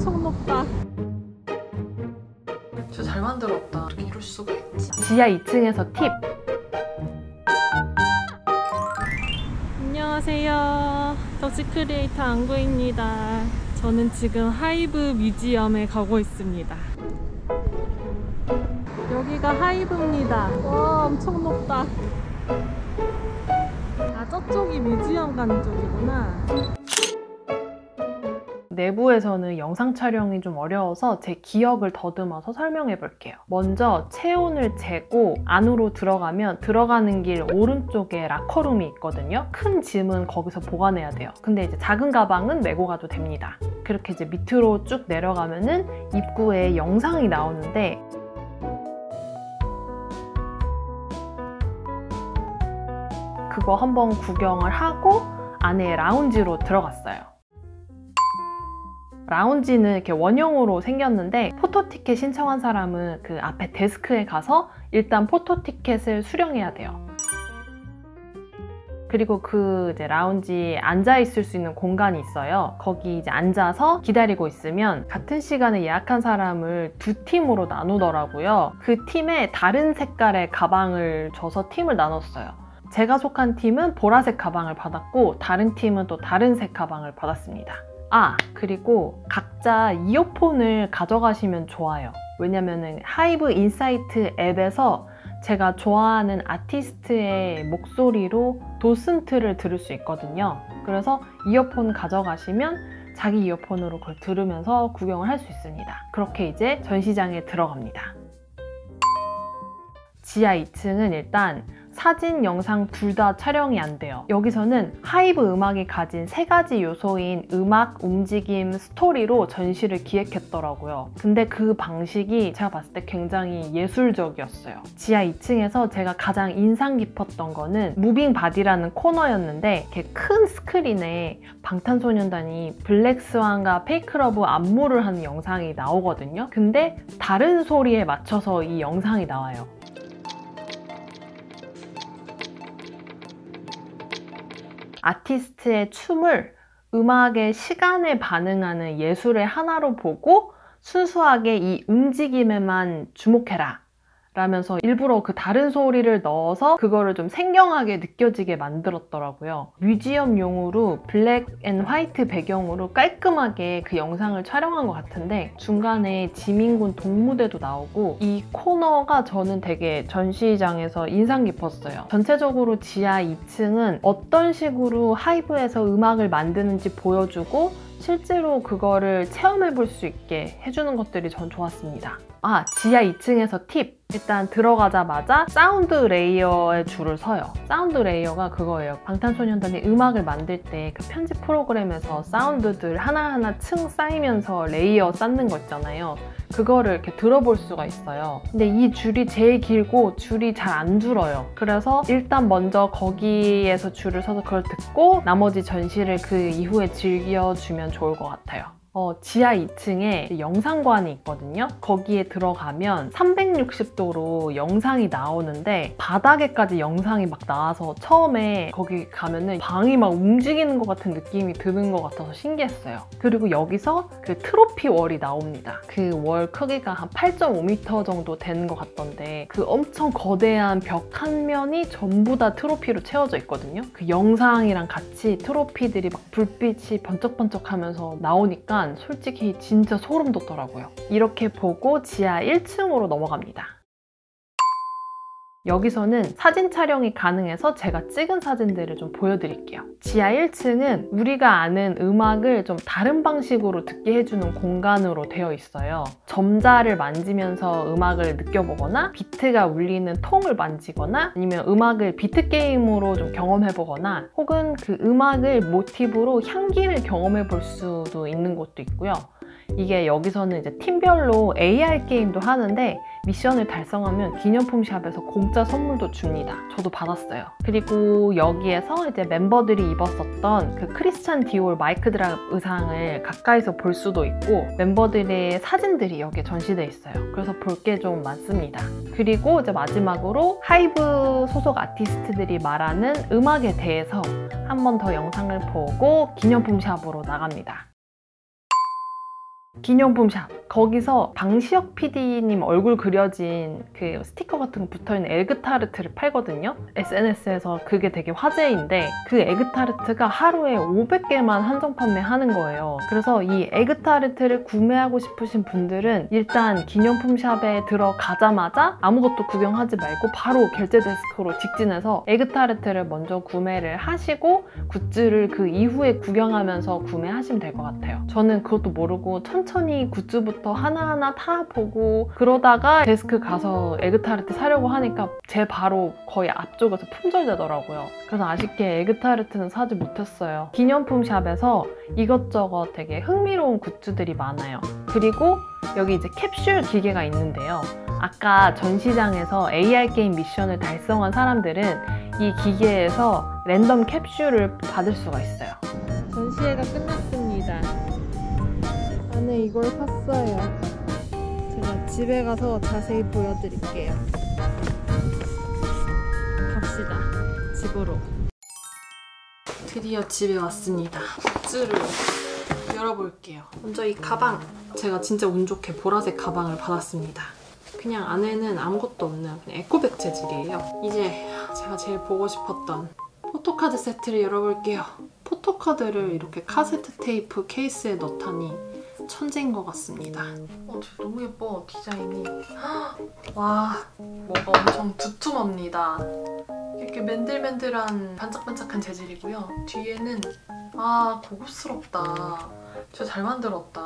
엄청 높다. 진짜 잘 만들었다. 어떻게 이럴 수가 있지? 지하 2층에서 팁! 안녕하세요. 더치 크리에이터 안구입니다. 저는 지금 하이브 뮤지엄에 가고 있습니다. 여기가 하이브입니다. 와, 엄청 높다. 아, 저쪽이 뮤지엄 가는 쪽이구나. 내부에서는 영상 촬영이 좀 어려워서 제 기억을 더듬어서 설명해 볼게요. 먼저 체온을 재고 안으로 들어가면 들어가는 길 오른쪽에 라커룸이 있거든요. 큰 짐은 거기서 보관해야 돼요. 근데 이제 작은 가방은 메고 가도 됩니다. 그렇게 이제 밑으로 쭉 내려가면은 입구에 영상이 나오는데 그거 한번 구경을 하고 안에 라운지로 들어갔어요. 라운지는 이렇게 원형으로 생겼는데 포토티켓 신청한 사람은 그 앞에 데스크에 가서 일단 포토티켓을 수령해야 돼요. 그리고 그 이제 라운지에 앉아 있을 수 있는 공간이 있어요. 거기 이제 앉아서 기다리고 있으면 같은 시간에 예약한 사람을 두 팀으로 나누더라고요. 그 팀에 다른 색깔의 가방을 줘서 팀을 나눴어요. 제가 속한 팀은 보라색 가방을 받았고 다른 팀은 또 다른 색 가방을 받았습니다. 아, 그리고 각자 이어폰을 가져가시면 좋아요. 왜냐면은 하이브 인사이트 앱에서 제가 좋아하는 아티스트의 목소리로 도슨트를 들을 수 있거든요. 그래서 이어폰 가져가시면 자기 이어폰으로 그걸 들으면서 구경을 할 수 있습니다. 그렇게 이제 전시장에 들어갑니다. 지하 2층은 일단 사진, 영상 둘 다 촬영이 안 돼요. 여기서는 하이브 음악이 가진 세 가지 요소인 음악, 움직임, 스토리로 전시를 기획했더라고요. 근데 그 방식이 제가 봤을 때 굉장히 예술적이었어요. 지하 2층에서 제가 가장 인상 깊었던 거는 무빙 바디라는 코너였는데 이렇게 큰 스크린에 방탄소년단이 블랙스완과 페이크러브 안무를 하는 영상이 나오거든요. 근데 다른 소리에 맞춰서 이 영상이 나와요. 아티스트의 춤을 음악의 시간에 반응하는 예술의 하나로 보고 순수하게 이 움직임에만 주목해라 라면서 일부러 그 다른 소리를 넣어서 그거를 좀 생경하게 느껴지게 만들었더라고요. 뮤지엄용으로 블랙 앤 화이트 배경으로 깔끔하게 그 영상을 촬영한 것 같은데 중간에 지민군 동무대도 나오고 이 코너가 저는 되게 전시장에서 인상 깊었어요. 전체적으로 지하 2층은 어떤 식으로 하이브에서 음악을 만드는지 보여주고 실제로 그거를 체험해 볼 수 있게 해주는 것들이 전 좋았습니다. 아, 지하 2층에서 팁! 일단 들어가자마자 사운드 레이어에 줄을 서요. 사운드 레이어가 그거예요. 방탄소년단이 음악을 만들 때 그 편집 프로그램에서 사운드들 하나하나 층 쌓이면서 레이어 쌓는 거 있잖아요. 그거를 이렇게 들어볼 수가 있어요. 근데 이 줄이 제일 길고 줄이 잘 안 줄어요. 그래서 일단 먼저 거기에서 줄을 서서 그걸 듣고 나머지 전시를 그 이후에 즐겨주면 좋을 것 같아요. 지하 2층에 영상관이 있거든요. 거기에 들어가면 360도로 영상이 나오는데 바닥에까지 영상이 막 나와서 처음에 거기 가면은 방이 막 움직이는 것 같은 느낌이 드는 것 같아서 신기했어요. 그리고 여기서 그 트로피 월이 나옵니다. 그 월 크기가 한 8.5m 정도 되는 것 같던데 그 엄청 거대한 벽 한 면이 전부 다 트로피로 채워져 있거든요. 그 영상이랑 같이 트로피들이 막 불빛이 번쩍번쩍하면서 나오니까 솔직히 진짜 소름 돋더라고요. 이렇게 보고 지하 1층으로 넘어갑니다. 여기서는 사진 촬영이 가능해서 제가 찍은 사진들을 좀 보여드릴게요. 지하 1층은 우리가 아는 음악을 좀 다른 방식으로 듣게 해주는 공간으로 되어 있어요. 점자를 만지면서 음악을 느껴보거나 비트가 울리는 통을 만지거나 아니면 음악을 비트 게임으로 좀 경험해보거나 혹은 그 음악을 모티브로 향기를 경험해볼 수도 있는 곳도 있고요. 이게 여기서는 이제 팀별로 AR 게임도 하는데 미션을 달성하면 기념품 샵에서 공짜 선물도 줍니다. 저도 받았어요. 그리고 여기에서 이제 멤버들이 입었었던 그 크리스찬 디올 마이크 드랍 의상을 가까이서 볼 수도 있고 멤버들의 사진들이 여기에 전시돼 있어요. 그래서 볼 게 좀 많습니다. 그리고 이제 마지막으로 하이브 소속 아티스트들이 말하는 음악에 대해서 한 번 더 영상을 보고 기념품 샵으로 나갑니다. 기념품샵. 거기서 방시혁 PD님 얼굴 그려진 그 스티커 같은 거 붙어있는 에그타르트를 팔거든요. SNS에서 그게 되게 화제인데 그 에그타르트가 하루에 500개만 한정 판매하는 거예요. 그래서 이 에그타르트를 구매하고 싶으신 분들은 일단 기념품샵에 들어가자마자 아무것도 구경하지 말고 바로 결제 데스크로 직진해서 에그타르트를 먼저 구매를 하시고 굿즈를 그 이후에 구경하면서 구매하시면 될 것 같아요. 저는 그것도 모르고 천천히 굿즈부터 하나하나 다 보고 그러다가 데스크 가서 에그타르트 사려고 하니까 제 바로 거의 앞쪽에서 품절되더라고요. 그래서 아쉽게 에그타르트는 사지 못했어요. 기념품샵에서 이것저것 되게 흥미로운 굿즈들이 많아요. 그리고 여기 이제 캡슐 기계가 있는데요. 아까 전시장에서 AR 게임 미션을 달성한 사람들은 이 기계에서 랜덤 캡슐을 받을 수가 있어요. 전시회가 끝났습니다. 안에 이걸 샀어요. 제가 집에 가서 자세히 보여드릴게요. 갑시다. 집으로. 드디어 집에 왔습니다. 굿즈를 열어볼게요. 먼저 이 가방. 제가 진짜 운 좋게 보라색 가방을 받았습니다. 그냥 안에는 아무것도 없는 그냥 에코백 재질이에요. 이제 제가 제일 보고 싶었던 포토카드 세트를 열어볼게요. 포토카드를 이렇게 카세트 테이프 케이스에 넣다니 천재인 것 같습니다. 저 너무 예뻐, 디자인이. 와, 뭐가 엄청 두툼합니다. 이렇게 맨들맨들한 반짝반짝한 재질이고요. 뒤에는 고급스럽다. 진짜 잘 만들었다.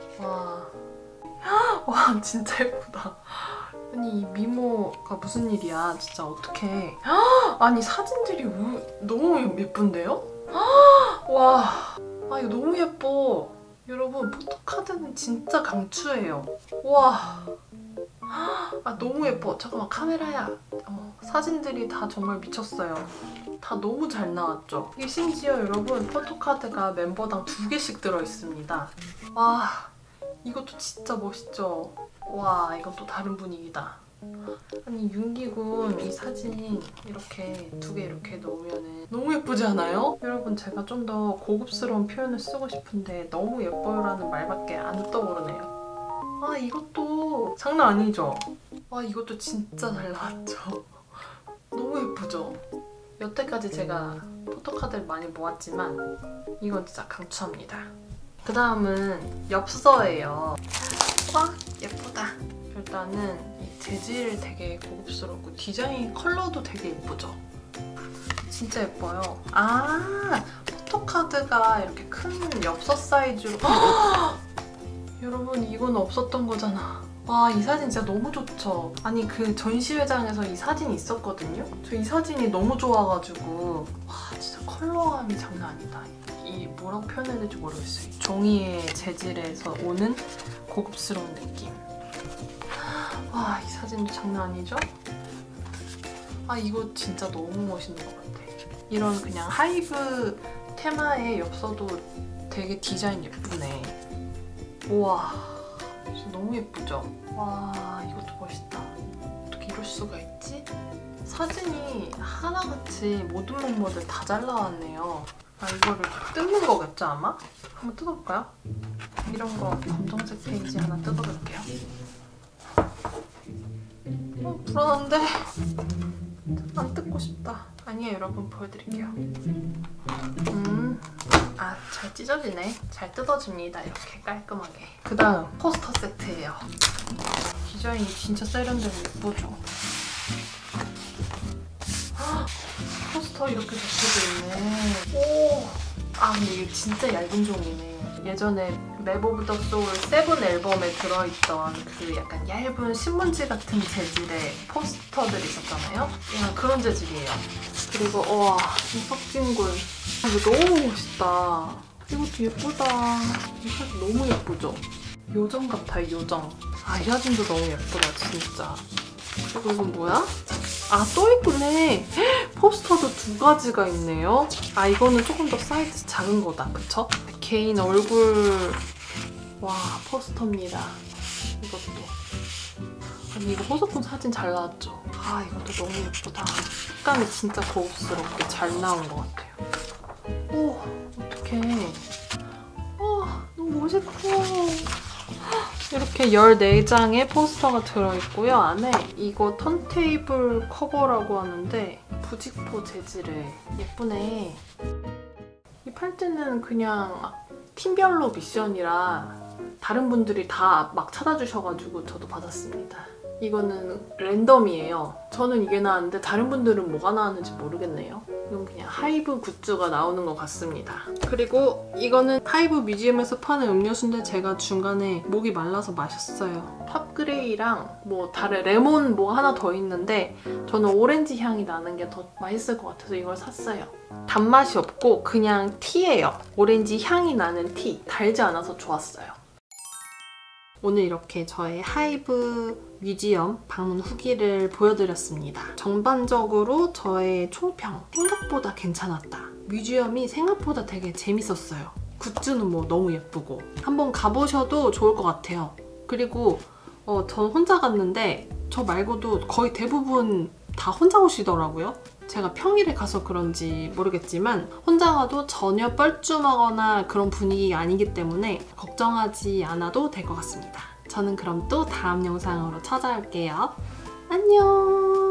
와, 진짜 예쁘다. 아니, 이 미모가 무슨 일이야. 진짜 어떡해. 아니, 사진들이 너무 예쁜데요? 와, 이거 너무 예뻐. 여러분, 포토카드는 진짜 강추해요. 와, 너무 예뻐. 잠깐만, 카메라야. 사진들이 다 정말 미쳤어요. 다 너무 잘 나왔죠? 이게 심지어 여러분, 포토카드가 멤버당 2개씩 들어있습니다. 와, 이것도 진짜 멋있죠? 와, 이건 또 다른 분위기다. 아니, 윤기군 이 사진 이렇게 2개 이렇게 넣으면 너무 예쁘지 않아요? 여러분, 제가 좀 더 고급스러운 표현을 쓰고 싶은데 너무 예뻐요라는 말밖에 안 떠오르네요. 이것도 장난 아니죠? 이것도 진짜 잘 나왔죠? 너무 예쁘죠? 여태까지 제가 포토카드를 많이 모았지만 이건 진짜 강추합니다. 그 다음은 엽서예요. 와, 예쁘다. 일단은 이 재질 되게 고급스럽고 디자인 컬러도 되게 예쁘죠? 진짜 예뻐요. 포토카드가 이렇게 큰 엽서 사이즈로 여러분, 이건 없었던 거잖아. 와, 이 사진 진짜 너무 좋죠? 아니, 그 전시회장에서 이 사진이 있었거든요? 저 이 사진이 너무 좋아가지고 와, 진짜 컬러감이 장난 아니다. 이 뭐라고 표현해야 될지 모르겠어요. 종이의 재질에서 오는 고급스러운 느낌. 와, 이 사진도 장난 아니죠? 이거 진짜 너무 멋있는 것 같아. 이런 그냥 하이브 테마의 엽서도 되게 디자인 예쁘네. 우와, 진짜 너무 예쁘죠? 와, 이것도 멋있다. 어떻게 이럴 수가 있지? 사진이 하나같이 모든 멤버들 다 잘 나왔네요. 이거를 뜯는 거겠죠, 아마? 한번 뜯어볼까요? 이런 거 검정색 페이지 하나 뜯어볼게요. 불안한데? 안 뜯고 싶다. 아니에요, 여러분, 보여드릴게요. 잘 찢어지네. 잘 뜯어집니다, 이렇게 깔끔하게. 그 다음 포스터 세트예요. 디자인이 진짜 세련되고 예쁘죠? 포스터 이렇게 적혀져 있네. 오! 근데 이게 진짜 얇은 종이네. 예전에 맵 오브 더 소울 7 앨범에 들어있던 그 약간 얇은 신문지 같은 재질의 포스터들 있었잖아요? 그냥 그런 재질이에요. 그리고 이석진군. 이거 너무 멋있다. 이것도 예쁘다. 이 사진 너무 예쁘죠? 요정 같아요, 요정. 이 사진도 너무 예쁘다, 진짜. 그리고 이건 뭐야? 또 있구네. 포스터도 2가지가 있네요. 이거는 조금 더 사이즈 작은 거다, 그쵸? 개인 얼굴 포스터입니다. 이것도. 아니, 이거 호소품 사진 잘 나왔죠? 이것도 너무 예쁘다. 색감이 진짜 고급스럽게 잘 나온 것 같아요. 오, 어떡해. 너무 멋있어. 이렇게 14장의 포스터가 들어있고요. 안에 이거 턴테이블 커버라고 하는데 부직포 재질의 예쁘네. 이 팔찌는 그냥 팀별로 미션이라 다른 분들이 다 막 찾아주셔가지고 저도 받았습니다. 이거는 랜덤이에요. 저는 이게 나왔는데 다른 분들은 뭐가 나왔는지 모르겠네요. 이건 그냥 하이브 굿즈가 나오는 것 같습니다. 그리고 이거는 하이브 뮤지엄에서 파는 음료수인데 제가 중간에 목이 말라서 마셨어요. 팝그레이랑 뭐 다른 레몬 뭐 하나 더 있는데 저는 오렌지 향이 나는 게 더 맛있을 것 같아서 이걸 샀어요. 단맛이 없고 그냥 티예요. 오렌지 향이 나는 티. 달지 않아서 좋았어요. 오늘 이렇게 저의 하이브 뮤지엄 방문 후기를 보여드렸습니다. 전반적으로 저의 총평, 생각보다 괜찮았다. 뮤지엄이 생각보다 되게 재밌었어요. 굿즈는 뭐 너무 예쁘고 한번 가보셔도 좋을 것 같아요. 그리고 전 혼자 갔는데 저 말고도 거의 대부분 다 혼자 오시더라고요. 제가 평일에 가서 그런지 모르겠지만 혼자 가도 전혀 뻘쭘하거나 그런 분위기가 아니기 때문에 걱정하지 않아도 될 것 같습니다. 저는 그럼 또 다음 영상으로 찾아올게요. 안녕!